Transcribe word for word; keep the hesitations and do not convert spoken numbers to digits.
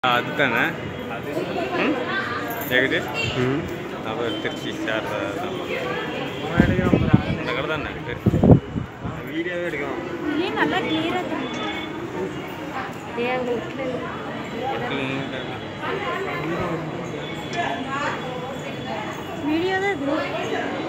அதுதானே கேக்குது. அப்புறம் திருச்சி சார் அந்த கடை தானே வீடியோவே எடுக்கலாம். நல்லா கிளியராக வீடியோ தான் இது.